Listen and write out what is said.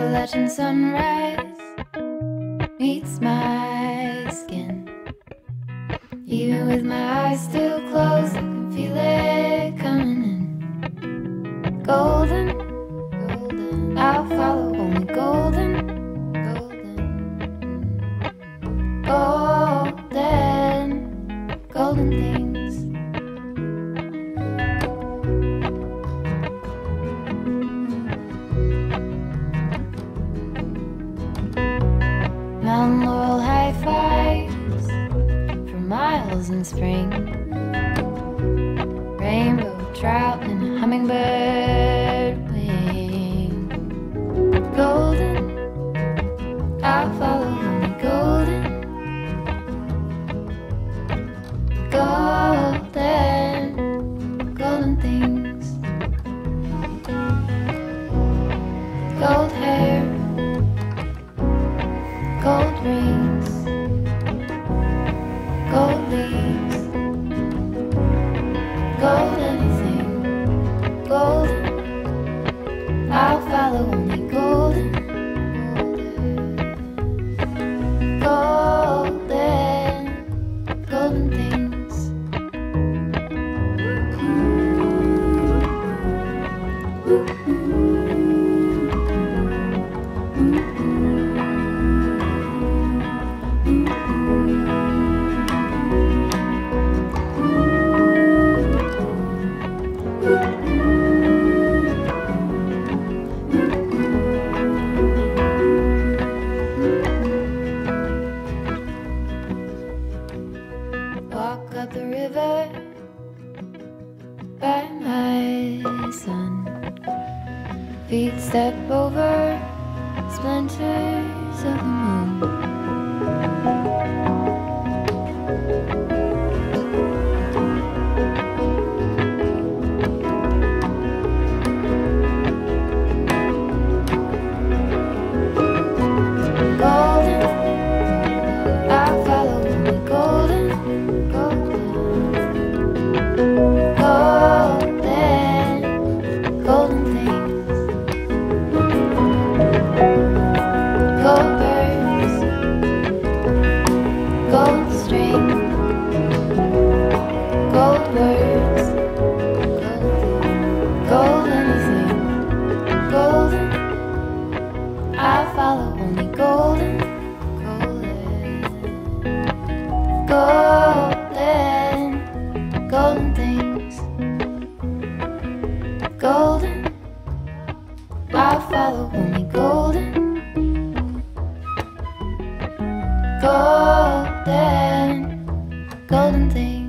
Appalachian sunrise meets my skin. Even with my eyes still closed, I can feel it coming in. Golden, golden, I'll follow only golden, golden, golden, golden things. Mountain laurel high fives for miles in spring. Rainbow trout and a hummingbird wing. Golden, I'll follow only golden, golden, golden things. Gold hair, gold rings, gold leaves, gold anything, golden, I'll follow only golden, golden, golden things. Walk up the river by my son. Feet step over splinters of the moon. Golden, I'll follow only golden, golden, golden things. Gold birds, gold string, gold words, gold anything, golden, I'll follow only golden, golden, golden things. Golden, I'll follow only golden, golden, golden things.